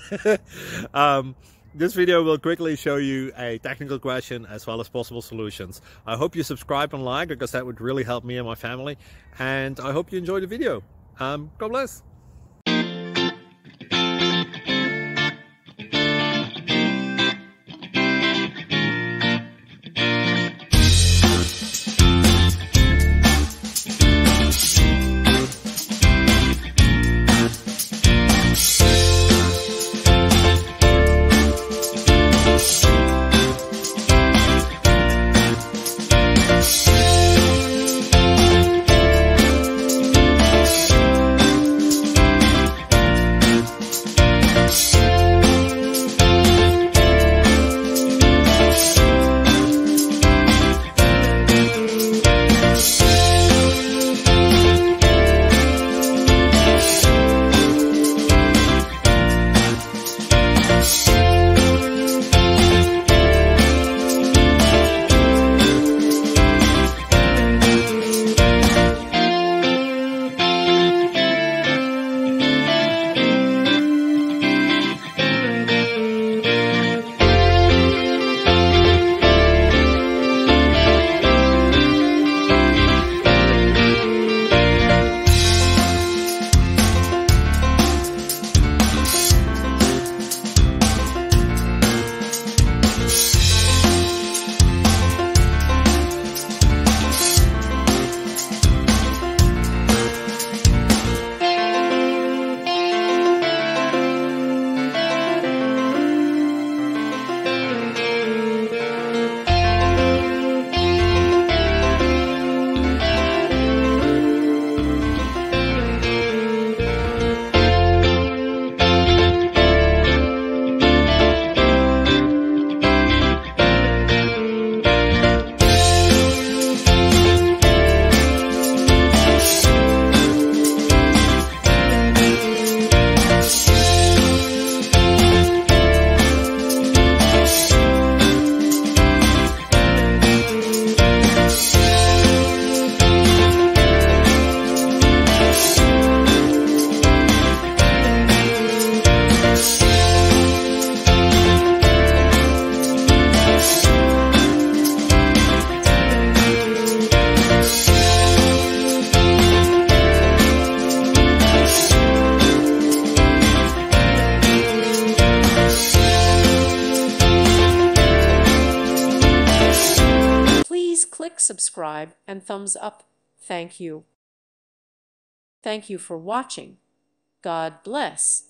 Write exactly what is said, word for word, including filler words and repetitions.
um, this video will quickly show you a technical question as well as possible solutions. I hope you subscribe and like, because that would really help me and my family. And I hope you enjoy the video. Um, God bless. Click subscribe and thumbs up. Thank you. Thank you for watching. God bless.